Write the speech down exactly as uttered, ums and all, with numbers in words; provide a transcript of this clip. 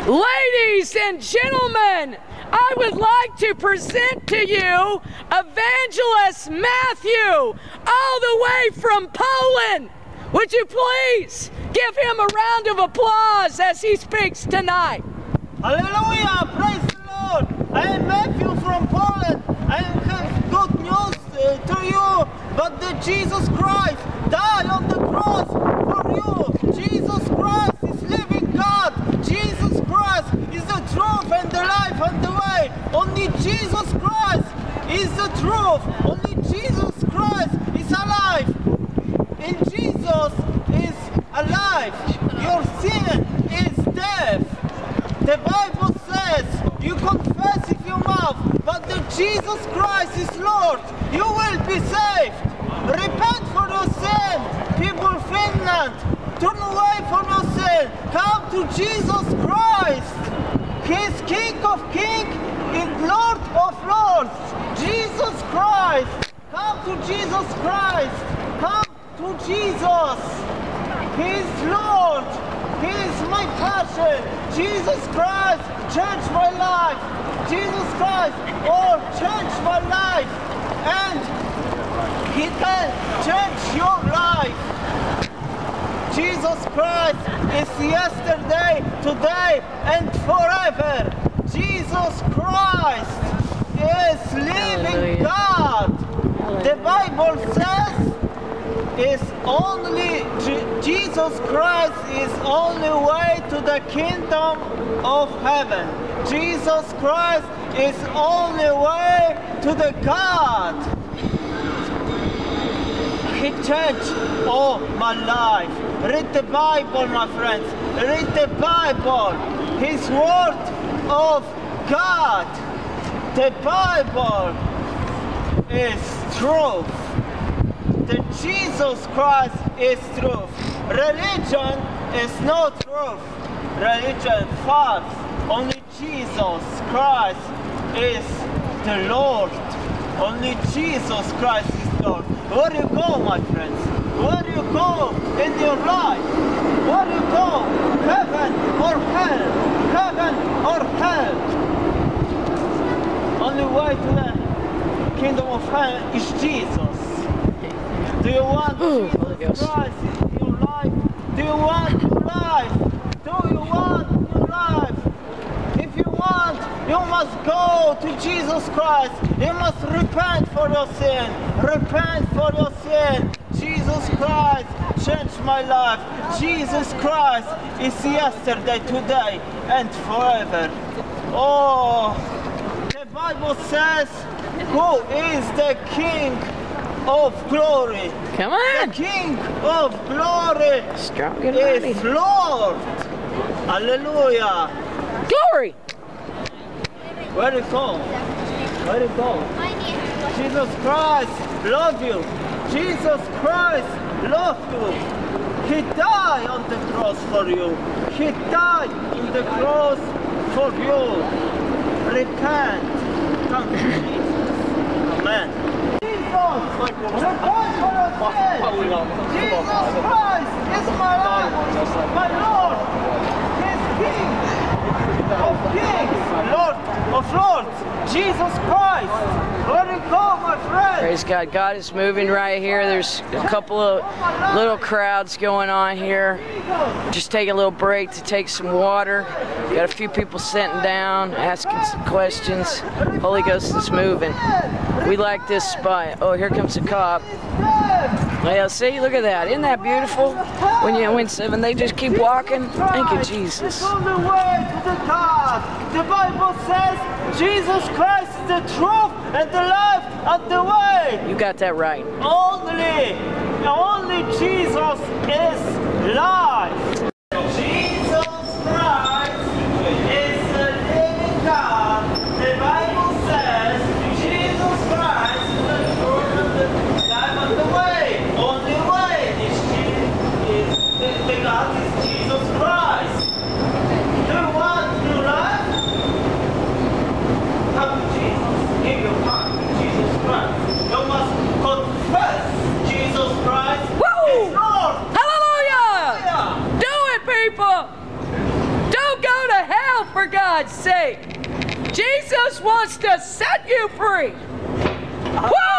Ladies and gentlemen, I would like to present to you Evangelist Matthew, all the way from Poland. Would you please give him a round of applause as he speaks tonight? Hallelujah! Praise the Lord! I am Matthew from Poland. I have good news uh, to you, but that Jesus Christ died on the cross for you. Jesus Christ is living God. Jesus Christ is the truth and the life and the way. Only Jesus Christ is the truth. Only Jesus Christ is alive. And Jesus is alive. Your sin is death. The Bible says you confess with your mouth, but that Jesus Christ is Lord, you will be saved. Repent for your sin. People of Finland, turn away from your sin. Come to Jesus Christ. He is King of Kings and Lord of Lords. Jesus Christ. Come to Jesus Christ. Come to Jesus. He is Lord. He is my passion. Jesus Christ changed my life. Jesus Christ, oh, changed my life. And He can change your life. Jesus Christ is yesterday, today, and forever. Jesus Christ is living God. The Bible says is only Jesus Christ is only way to the kingdom of heaven. Jesus Christ is only way to the God. He changed all my life. Read the Bible, my friends. Read the Bible. His word of God. The Bible is truth. That Jesus Christ is truth. Religion is not truth. Religion is false. Only Jesus Christ is the Lord. Only Jesus Christ is Lord. Where do you go, my friends? Where do you go in your life? Where do you go? Heaven or hell? Heaven or hell? Only way to the kingdom of heaven is Jesus. Do you want Jesus Christ in your life? Do you want your life? Do you want your life? If you want, you must go to Jesus Christ. You must repent for your sin. Repent for your sin. Jesus Christ changed my life. Jesus Christ is yesterday, today, and forever. Oh, the Bible says, who is the King of glory? Come on. The King of glory Strong and is mighty. Lord. Hallelujah. Glory. Where do you go? Where do you go? Jesus Christ love you. Jesus Christ love you. He died on the cross for you. He died on the cross for you. Repent. Come to Jesus. Amen. Repent for your sin. Jesus Christ is my life, my Lord. He is King of kings, Lord of lords. Jesus Christ. Where do you go, my friend? Praise God. God is moving right here. There's a couple of little crowds going on here. Just take a little break to take some water. Got a few people sitting down, asking some questions. Holy Ghost is moving. We like this spot. Oh, here comes a cop. Yeah, see, look at that. Isn't that beautiful? When you when seven, they just keep walking. Thank you, Jesus. It's on the way to the God. The Bible says Jesus Christ is the truth and the life and the way. You got that right. Only, only Jesus is life. Jesus Christ is the living God. The Bible says Jesus Christ is the truth and the life and the way. Only way is Jesus. Is the, the God is Jesus Christ. Do you want new life? Come to Jesus. Give your heart to Jesus Christ. You must confess Jesus Christ Woo! is Lord. Hallelujah! Yeah. Do for God's sake. Jesus wants to set you free. Woo!